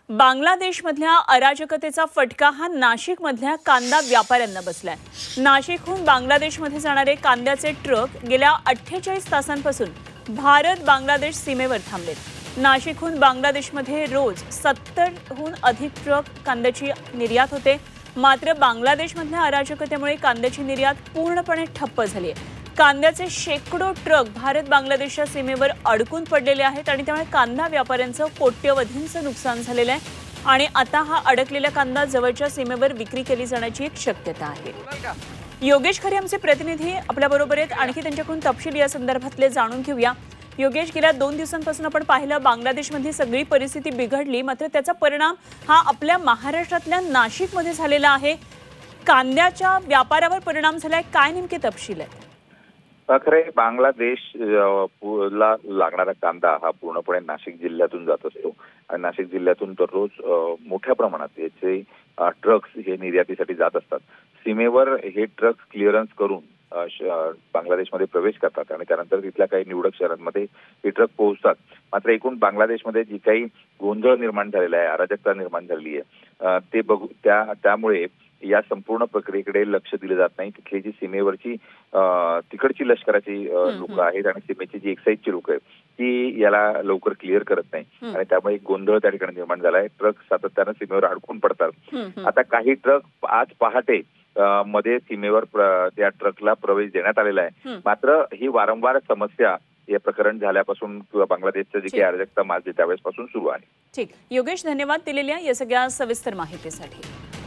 बांगलादेशमधल्या अराजकतेचा फटका हा नाशिकमधल्या कांदा व्यापाऱ्यांना बसलाय। नाशिकहून बांगलादेशमध्ये जाणारे कांद्याचे ट्रक गेल्या 48 तासांपासून भारत बांगलादेश सीमेवर थांबलेत। नाशिकहून बांगलादेशमध्ये रोज 70हून अधिक ट्रक कांद्याची निर्यात होते। मात्र बांगलादेशमधल्या अराजकतेमुळे कांद्याची निर्यात पूर्णपणे ठप्प झाली आहे। कांद्याचे शेकडो ट्रक भारत बांगलादेशच्या सीमेवर अडकून पडलेले आहेत आणि त्यामुळे कांदा व्यापाऱ्यांचं कोट्यवधींचं नुकसान झालेलं आहे आणि आता हा अडकलेला कांदा जवळच्या सीमेवर विक्री केली जाण्याची एक शक्यता आहे। योगेश खरे आमचे प्रतिनिधी आपल्याबरोबर आहेत, आणखी त्यांच्याकडून तपशील या संदर्भातले जाणून घेऊया। योगेश, गेल्या 2 दिवसांपासून आपण पाहिलं बांगलादेशमधली सगळी परिस्थिती बिघडली, मात्र त्याचा परिणाम हा आपल्या महाराष्ट्रातल्या नाशिकमध्ये झालेला आहे। कांद्याच्या व्यापारावर परिणाम झालाय, काय नेमके तपशील आहे? खरे बांगलादेश ला लागणारा कांदा हा पूर्णपणे नाशिक जिल्ह्यातून जात असतो आणि नाशिक जिल्ह्यातून दररोज मोठ्या प्रमाणात याचे ट्रक्स हे निर्यातीसाठी जात असतात। सीमेवर हे ट्रक्स क्लिअरन्स करून बांगलादेशमध्ये प्रवेश करतात आणि त्यानंतर तिथल्या काही निवडक शहरांमध्ये हे ट्रक पोहोचतात। मात्र एकूण बांगलादेशमध्ये जी काही गोंधळ निर्माण झालेला आहे, अराजकता निर्माण झाली आहे, ते बघू त्यामुळे या संपूर्ण प्रक्रियेकडे लक्ष दिले जात नाही। तिथली जी सीमेवरची तिकडची लष्कराची लोक आहेत आणि सीमेची जी एक्साईजची लोक आहेत ती याला लवकर क्लिअर करत नाही आणि त्यामुळे एक गोंधळ त्या ठिकाणी निर्माण झाला आहे। ट्रक सातत्याने सीमेवर अडकून पडतात। आता काही ट्रक आज पहाटे मध्ये सीमेवर त्या ट्रकला प्रवेश देण्यात आलेला आहे। मात्र ही वारंवार समस्या हे प्रकरण झाल्यापासून किंवा बांगलादेशचं जी काही अराजकता माजली त्यावेळेसपासून सुरू आहे। ठीक, योगेश, धन्यवाद दिलेल्या या सगळ्या सविस्तर माहितीसाठी।